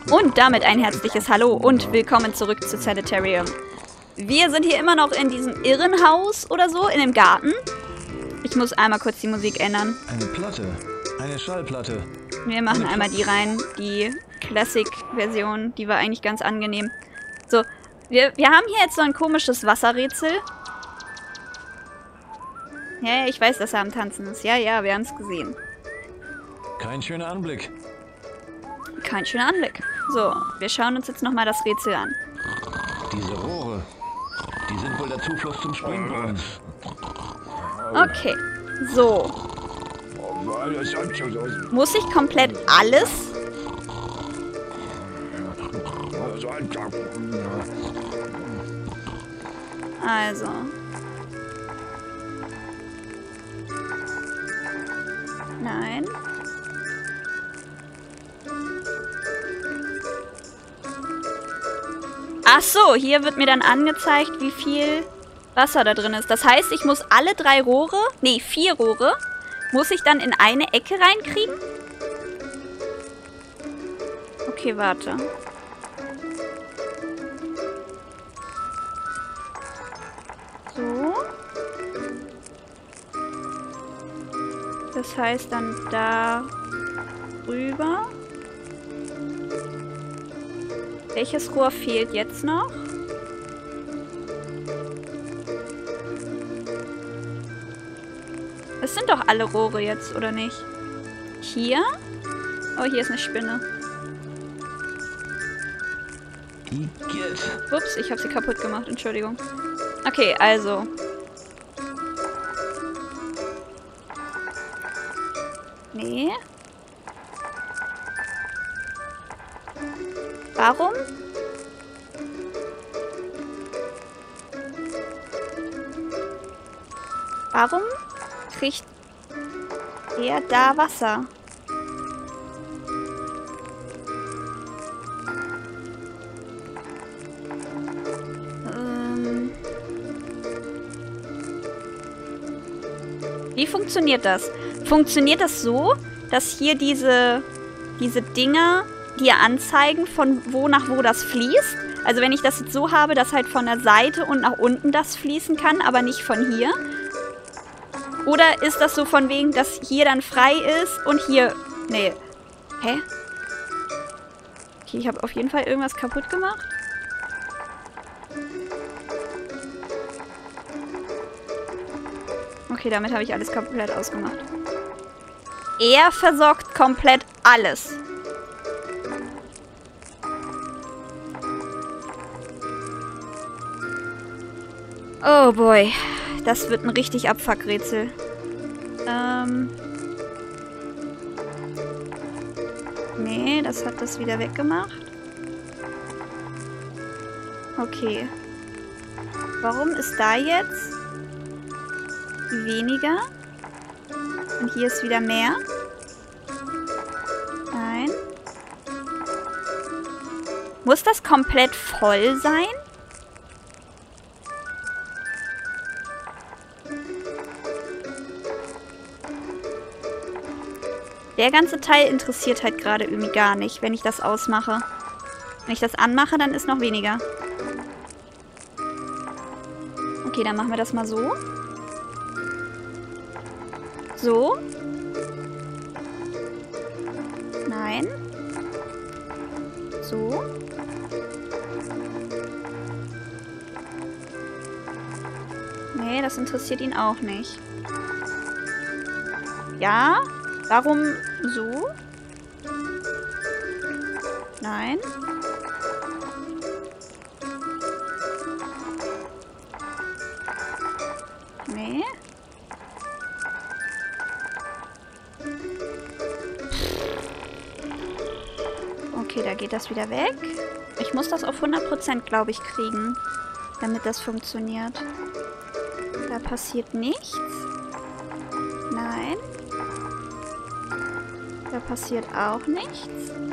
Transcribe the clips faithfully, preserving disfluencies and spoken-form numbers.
Und damit ein herzliches Hallo und willkommen zurück zu Sanitarium. Wir sind hier immer noch in diesem Irrenhaus oder so, in dem Garten. Ich muss einmal kurz die Musik ändern. Eine Platte, eine Schallplatte. Wir machen einmal die rein, die Classic-Version, die war eigentlich ganz angenehm. So, wir, wir haben hier jetzt so ein komisches Wasserrätsel. Ja, ich weiß, dass er am Tanzen ist. Ja, ja, wir haben es gesehen. Kein schöner Anblick. Kein schöner Anblick. So, wir schauen uns jetzt nochmal das Rätsel an. Diese Rohre, die sind wohl der Zufluss zum Springbrunnen. Okay, so. Muss ich komplett alles? Also. Nein. Ach so, hier wird mir dann angezeigt, wie viel Wasser da drin ist. Das heißt, ich muss alle drei Rohre, nee, vier Rohre, muss ich dann in eine Ecke reinkriegen? Okay, warte. So. Das heißt dann da rüber. Welches Rohr fehlt jetzt noch? Es sind doch alle Rohre jetzt, oder nicht? Hier? Oh, hier ist eine Spinne. Ups, ich habe sie kaputt gemacht. Entschuldigung. Okay, also. Nee. Warum? Warum kriegt er da Wasser? Ähm Wie funktioniert das? Funktioniert das so, dass hier diese, diese Dinger dir anzeigen, von wo nach wo das fließt? Also wenn ich das jetzt so habe, dass halt von der Seite und nach unten das fließen kann, aber nicht von hier? Oder ist das so von wegen, dass hier dann frei ist und hier... Nee. Hä? Okay, ich habe auf jeden Fall irgendwas kaputt gemacht. Okay, damit habe ich alles komplett ausgemacht. Er versorgt komplett alles. Oh boy. Das wird ein richtig Abfuck-Rätsel. Ähm. Nee, das hat das wieder weggemacht. Okay. Warum ist da jetzt weniger? Und hier ist wieder mehr? Nein. Muss das komplett voll sein? Der ganze Teil interessiert halt gerade irgendwie gar nicht, wenn ich das ausmache. Wenn ich das anmache, dann ist noch weniger. Okay, dann machen wir das mal so. So. Nein. So. Nee, das interessiert ihn auch nicht. Ja? Warum so? Nein. Nee. Okay, da geht das wieder weg. Ich muss das auf hundert Prozent, glaube ich, kriegen, damit das funktioniert. Da passiert nichts. Nein. Da passiert auch nichts.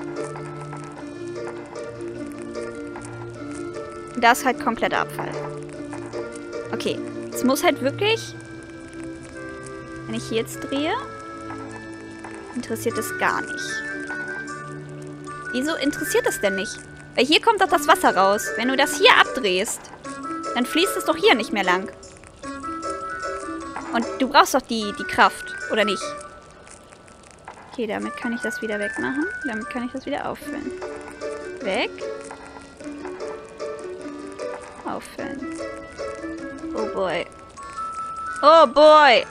Das ist halt kompletter Abfall. Okay, es muss halt wirklich... Wenn ich hier jetzt drehe, interessiert es gar nicht. Wieso interessiert es denn nicht? Weil hier kommt doch das Wasser raus. Wenn du das hier abdrehst, dann fließt es doch hier nicht mehr lang. Und du brauchst doch die, die Kraft, oder nicht? Okay, damit kann ich das wieder wegmachen. Damit kann ich das wieder auffüllen. Weg. Auffüllen. Oh boy. Oh boy.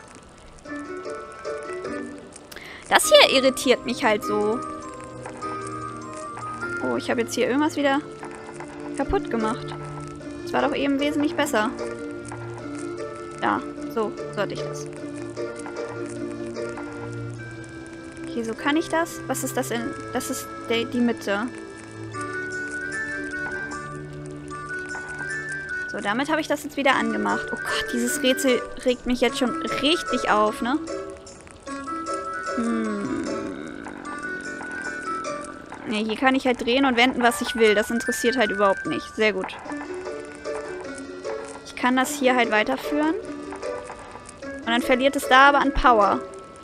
Das hier irritiert mich halt so. Oh, ich habe jetzt hier irgendwas wieder kaputt gemacht. Das war doch eben wesentlich besser. Ja, so, so hatte ich das. Okay, so kann ich das. Was ist das in... Das ist die, die Mitte. So, damit habe ich das jetzt wieder angemacht. Oh Gott, dieses Rätsel regt mich jetzt schon richtig auf, ne? Hm. Ne, hier kann ich halt drehen und wenden, was ich will. Das interessiert halt überhaupt nicht. Sehr gut. Ich kann das hier halt weiterführen. Und dann verliert es da aber an Power.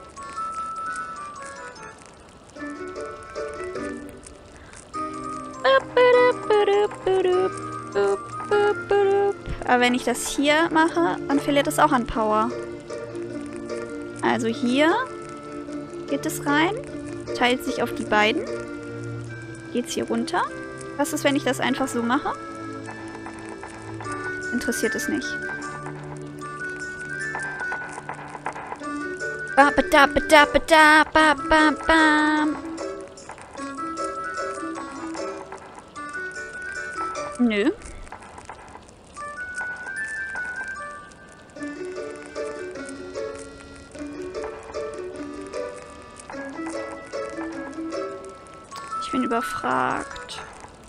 Aber wenn ich das hier mache, dann verliert es auch an Power. Also hier geht es rein, teilt sich auf die beiden. Geht es hier runter. Was ist, wenn ich das einfach so mache? Interessiert es nicht. Ba ba da ba da ba da ba ba ba. Nö. Ich bin überfragt.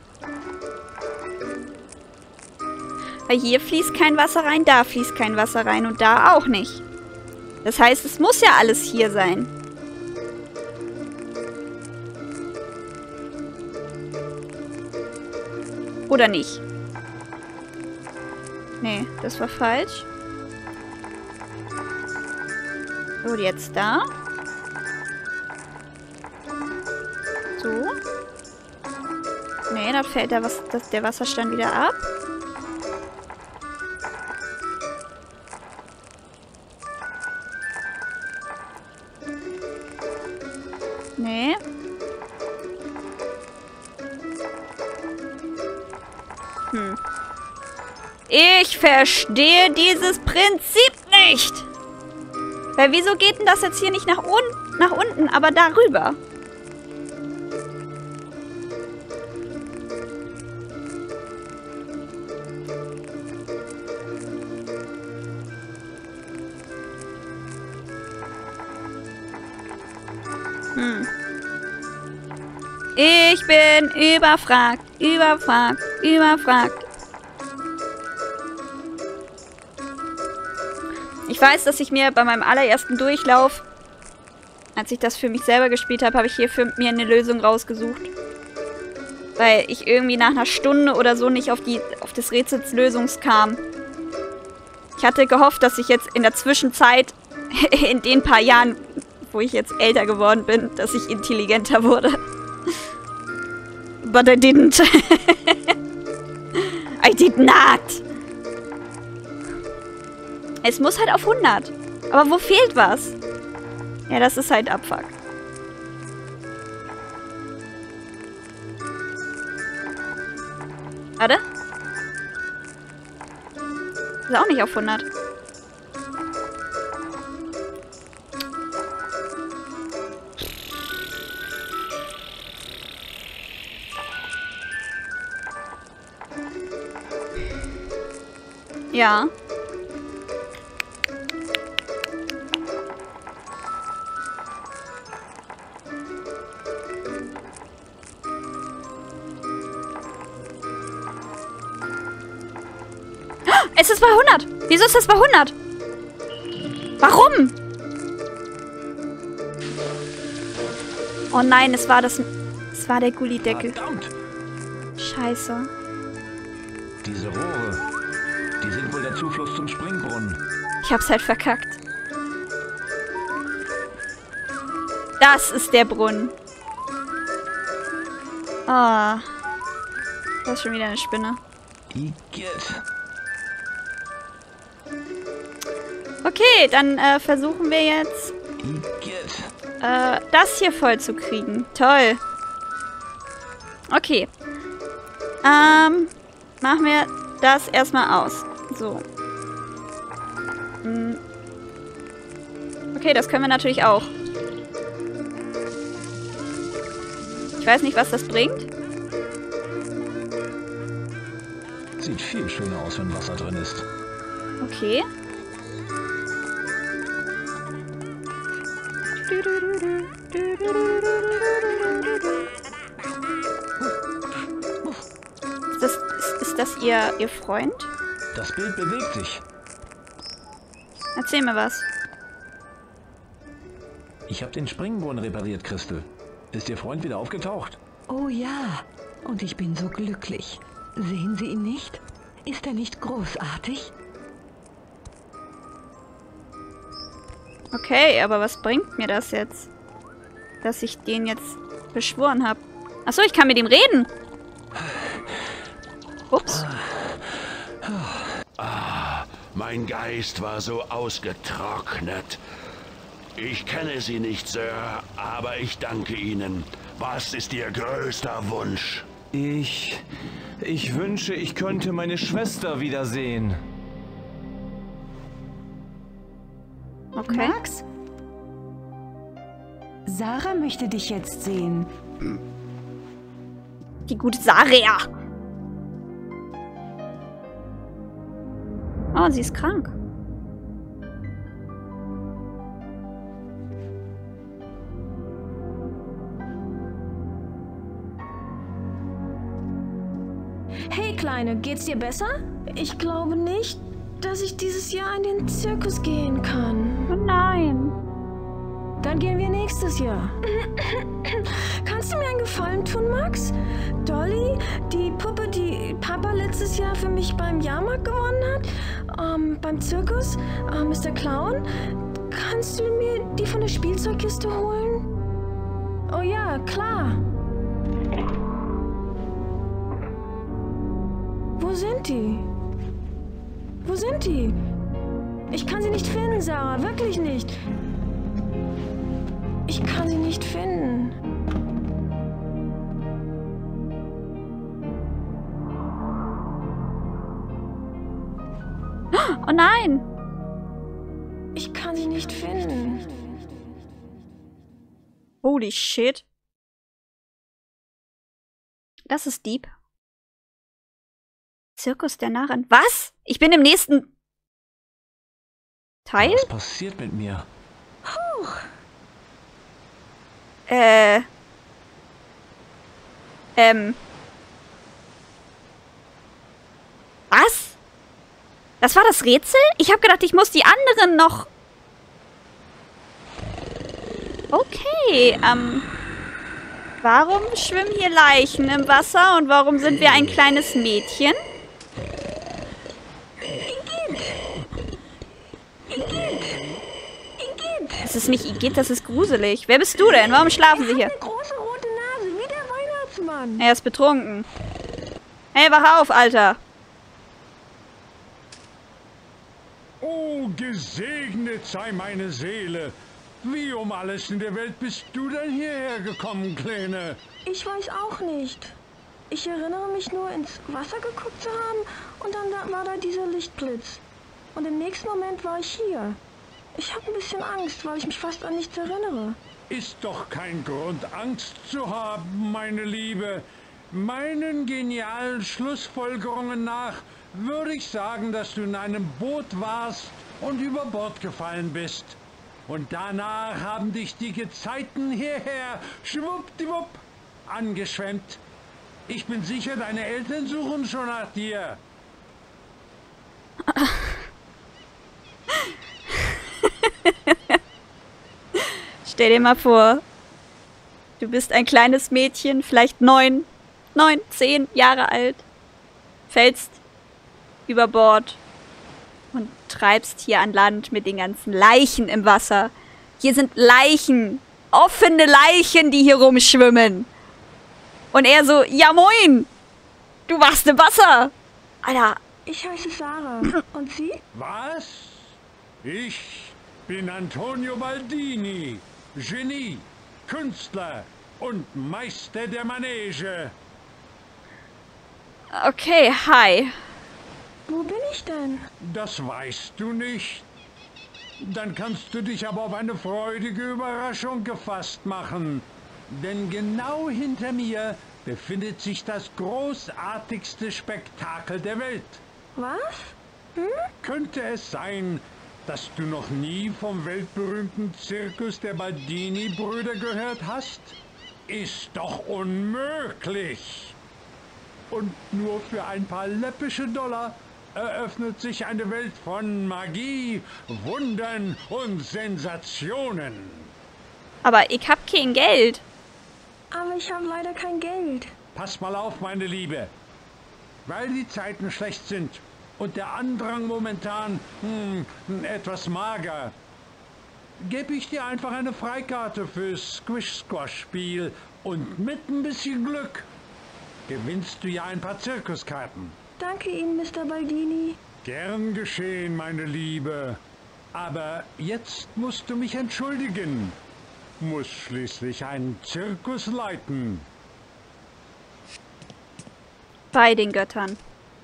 Weil hier fließt kein Wasser rein, da fließt kein Wasser rein und da auch nicht. Das heißt, es muss ja alles hier sein. Oder nicht? Nee, das war falsch. So, jetzt da. So. Nee, da fällt der, was, das, der Wasserstand wieder ab. Nee. Hm. Ich verstehe dieses Prinzip nicht. Weil wieso geht denn das jetzt hier nicht nach, un nach unten, aber darüber? Hm. Ich bin überfragt, überfragt, überfragt. Ich weiß, dass ich mir bei meinem allerersten Durchlauf, als ich das für mich selber gespielt habe, habe ich hier für mir eine Lösung rausgesucht. Weil ich irgendwie nach einer Stunde oder so nicht auf, die, auf des Rätsels Lösung kam. Ich hatte gehofft, dass ich jetzt in der Zwischenzeit, in den paar Jahren, wo ich jetzt älter geworden bin, dass ich intelligenter wurde. But I didn't. I did not. Es muss halt auf hundert. Aber wo fehlt was? Ja, das ist halt Abfuck. Warte. Ist auch nicht auf hundert. Ja. Es ist bei hundert. Wieso ist das bei hundert? Warum? Oh nein, es war das... Es war der Gullideckel. Verdammt! Scheiße. Diese Rohre, die sind wohl der Zufluss zum Springbrunnen. Ich hab's halt verkackt. Das ist der Brunnen. Ah. Das ist schon wieder eine Spinne. Igitt. Okay, dann äh, versuchen wir jetzt, Igitt. äh, das hier voll zu kriegen. Toll. Okay. Ähm, machen wir das erstmal aus. So. Hm. Okay, das können wir natürlich auch. Ich weiß nicht, was das bringt. Sieht viel schöner aus, wenn Wasser drin ist. Okay. Ist das, ist, ist das ihr, ihr Freund? Das Bild bewegt sich. Erzähl mir was. Ich habe den Springbrunnen repariert, Christel. Ist Ihr Freund wieder aufgetaucht? Oh ja, und ich bin so glücklich. Sehen Sie ihn nicht? Ist er nicht großartig? Okay, aber was bringt mir das jetzt? Dass ich den jetzt beschworen habe. Achso, ich kann mit ihm reden. Ups. Ah, mein Geist war so ausgetrocknet. Ich kenne Sie nicht, Sir, aber ich danke Ihnen. Was ist Ihr größter Wunsch? Ich... Ich wünsche, ich könnte meine Schwester wiedersehen. Okay. Max? Sarah möchte dich jetzt sehen. Die gute Saria. Oh, sie ist krank. Hey Kleine, geht's dir besser? Ich glaube nicht, dass ich dieses Jahr in den Zirkus gehen kann. Oh nein. Dann gehen wir nächstes Jahr. Kannst du mir einen Gefallen tun, Max? Dolly, die Puppe, die Papa letztes Jahr für mich beim Jahrmarkt gewonnen hat, ähm, beim Zirkus, ähm, Mister Clown, kannst du mir die von der Spielzeugkiste holen? Oh ja, klar. Wo sind die? Wo sind die? Ich kann sie nicht finden, Sarah. Wirklich nicht. Ich kann sie nicht finden. Oh nein. Ich kann sie nicht finden. Holy shit. Das ist deep. Zirkus der Narren. Was? Ich bin im nächsten Teil? Was passiert mit mir? Huch. Äh. Ähm. Was? Das war das Rätsel? Ich habe gedacht, ich muss die anderen noch... Okay, ähm... warum schwimmen hier Leichen im Wasser und warum sind wir ein kleines Mädchen? Das ist nicht Igitt, das ist gruselig. Wer bist du denn? Warum schlafen Sie hier? Eine große rote Nase, wie der Weihnachtsmann. Er ist betrunken. Hey, wach auf, Alter. Oh, gesegnet sei meine Seele. Wie um alles in der Welt bist du denn hierher gekommen, Kleine? Ich weiß auch nicht. Ich erinnere mich nur, ins Wasser geguckt zu haben und dann da war da dieser Lichtblitz. Und im nächsten Moment war ich hier. Ich habe ein bisschen Angst, weil ich mich fast an nichts erinnere. Ist doch kein Grund, Angst zu haben, meine Liebe. Meinen genialen Schlussfolgerungen nach würde ich sagen, dass du in einem Boot warst und über Bord gefallen bist. Und danach haben dich die Gezeiten hierher, schwuppdiwupp, angeschwemmt. Ich bin sicher, deine Eltern suchen schon nach dir. Stell dir mal vor, du bist ein kleines Mädchen, vielleicht neun, neun, zehn Jahre alt, fällst über Bord und treibst hier an Land mit den ganzen Leichen im Wasser. Hier sind Leichen, offene Leichen, die hier rumschwimmen. Und er so, ja moin! Du warst im Wasser! Alter. Ich heiße Sarah. Und Sie? Was? Ich bin Antonio Baldini, Genie, Künstler und Meister der Manege. Okay, hi. Wo bin ich denn? Das weißt du nicht. Dann kannst du dich aber auf eine freudige Überraschung gefasst machen. Denn genau hinter mir befindet sich das großartigste Spektakel der Welt. Was? Hm? Könnte es sein, dass du noch nie vom weltberühmten Zirkus der Baldini-Brüder gehört hast? Ist doch unmöglich! Und nur für ein paar läppische Dollar eröffnet sich eine Welt von Magie, Wundern und Sensationen. Aber ich hab kein Geld. Aber ich habe leider kein Geld. Pass mal auf, meine Liebe. Weil die Zeiten schlecht sind und der Andrang momentan hm, etwas mager, gebe ich dir einfach eine Freikarte fürs Squish-Squash-Spiel und mit ein bisschen Glück gewinnst du ja ein paar Zirkuskarten. Danke Ihnen, Mister Baldini. Gern geschehen, meine Liebe. Aber jetzt musst du mich entschuldigen. Muss schließlich einen Zirkus leiten. Bei den Göttern.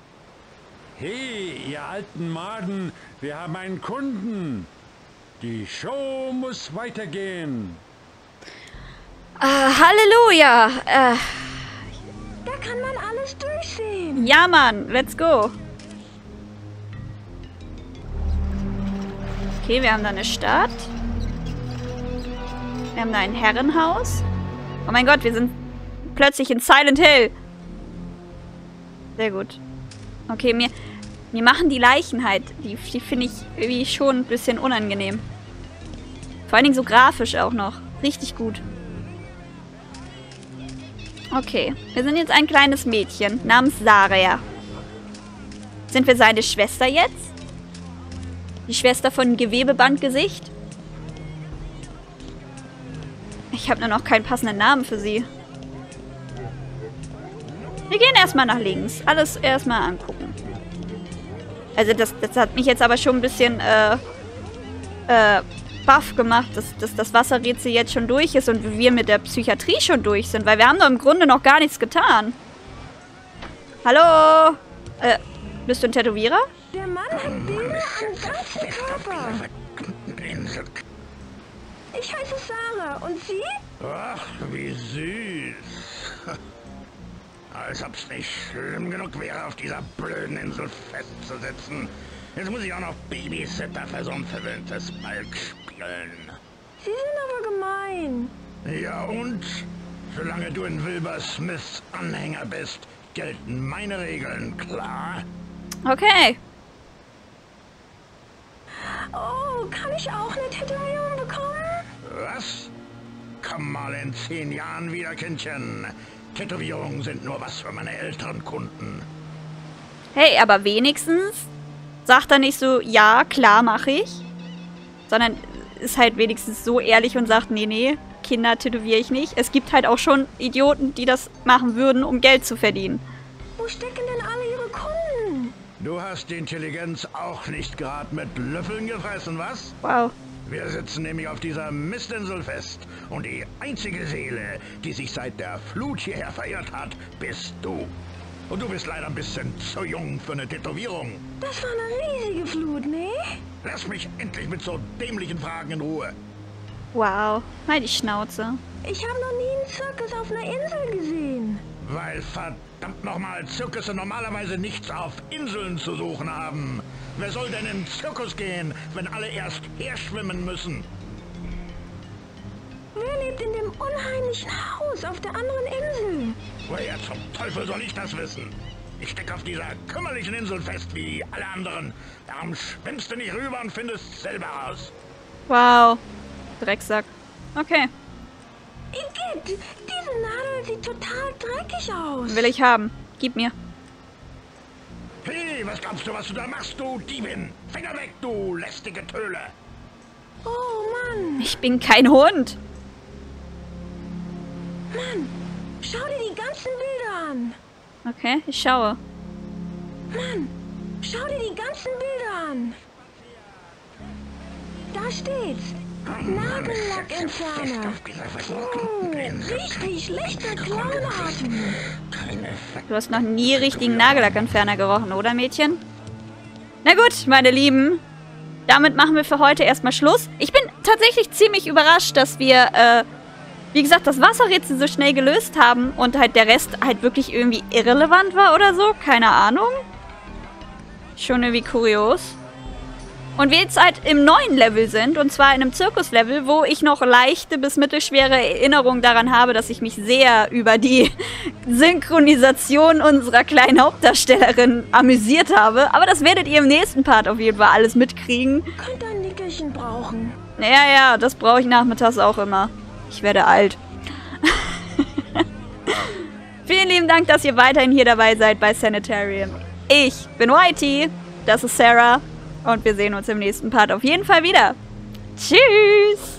Hey, ihr alten Maden, wir haben einen Kunden. Die Show muss weitergehen. Äh, Halleluja. Äh, Da kann man alles durchsehen. ja, Mann. Let's go. Okay, wir haben da eine Stadt. Wir haben da ein Herrenhaus. Oh mein Gott, wir sind plötzlich in Silent Hill. Sehr gut. Okay, mir, mir machen die Leichen halt. Die, die finde ich irgendwie schon ein bisschen unangenehm. Vor allen Dingen so grafisch auch noch. Richtig gut. Okay, wir sind jetzt ein kleines Mädchen namens Sarah. Sind wir seine Schwester jetzt? Die Schwester von Gewebebandgesicht? Ich habe nur noch keinen passenden Namen für sie. Wir gehen erstmal nach links. Alles erstmal angucken. Also das, das hat mich jetzt aber schon ein bisschen äh, äh, baff gemacht, dass, dass das Wasserrätsel jetzt schon durch ist und wir mit der Psychiatrie schon durch sind, weil wir haben doch im Grunde noch gar nichts getan. Hallo? Äh, bist du ein Tätowierer? Der Mann hat Bilder am ganzen Körper. Ich heiße Sarah. Und Sie? Ach, wie süß. Als ob's nicht schlimm genug wäre, auf dieser blöden Insel festzusitzen. Jetzt muss ich auch noch Babysitter für so ein verwöhntes Balk spielen. Sie sind aber gemein. Ja und? Solange du in Wilbur Smiths Anhänger bist, gelten meine Regeln, klar? Okay. Oh, kann ich auch eine Tätowierung bekommen? Was? Komm mal in zehn Jahren wieder, Kindchen. Tätowierungen sind nur was für meine älteren Kunden. Hey, aber wenigstens sagt er nicht so, ja, klar, mache ich. Sondern ist halt wenigstens so ehrlich und sagt, nee, nee, Kinder tätowiere ich nicht. Es gibt halt auch schon Idioten, die das machen würden, um Geld zu verdienen. Wo stecken denn alle Ihre Kunden? Du hast die Intelligenz auch nicht gerade mit Löffeln gefressen, was? Wow. Wir sitzen nämlich auf dieser Mistinsel fest. Und die einzige Seele, die sich seit der Flut hierher verirrt hat, bist du. Und du bist leider ein bisschen zu jung für eine Tätowierung. Das war eine riesige Flut, ne? Lass mich endlich mit so dämlichen Fragen in Ruhe. Wow. Mal die Schnauze. Ich habe noch nie einen Zirkus auf einer Insel gesehen. Weil verdammt nochmal Zirkusse normalerweise nichts auf Inseln zu suchen haben. Wer soll denn in den Zirkus gehen, wenn alle erst herschwimmen müssen? Wer lebt in dem unheimlichen Haus auf der anderen Insel? Woher zum Teufel soll ich das wissen? Ich stecke auf dieser kümmerlichen Insel fest wie alle anderen. Darum schwimmst du nicht rüber und findest selber raus. Wow. Drecksack. Okay. Igitt, diese Nadel sieht total dreckig aus. Will ich haben. Gib mir. Hey, was glaubst du, was du da machst, du Diebin? Finger weg, du lästige Töle. Oh Mann, Ich bin kein Hund. Mann. schau dir die ganzen Bilder an. Okay, ich schaue. Mann, schau dir die ganzen Bilder an. Da steht's. Nagellackentferner. Oh, richtig schlechter Clownatem. Du hast noch nie richtigen Nagellackentferner gerochen, oder Mädchen? Na gut, meine Lieben. Damit machen wir für heute erstmal Schluss. Ich bin tatsächlich ziemlich überrascht, dass wir, äh, wie gesagt, das Wasserrätsel so schnell gelöst haben und halt der Rest halt wirklich irgendwie irrelevant war oder so. Keine Ahnung. Schon irgendwie kurios. Und wir jetzt halt im neuen Level sind, und zwar in einem Zirkuslevel, wo ich noch leichte bis mittelschwere Erinnerungen daran habe, dass ich mich sehr über die Synchronisation unserer kleinen Hauptdarstellerin amüsiert habe. Aber das werdet ihr im nächsten Part auf jeden Fall alles mitkriegen. Könnt ein Nickerchen brauchen. Ja, ja, das brauche ich nachmittags auch immer. Ich werde alt. Vielen lieben Dank, dass ihr weiterhin hier dabei seid bei Sanitarium. Ich bin Whitey, das ist Sarah. Und wir sehen uns im nächsten Part auf jeden Fall wieder. Tschüss!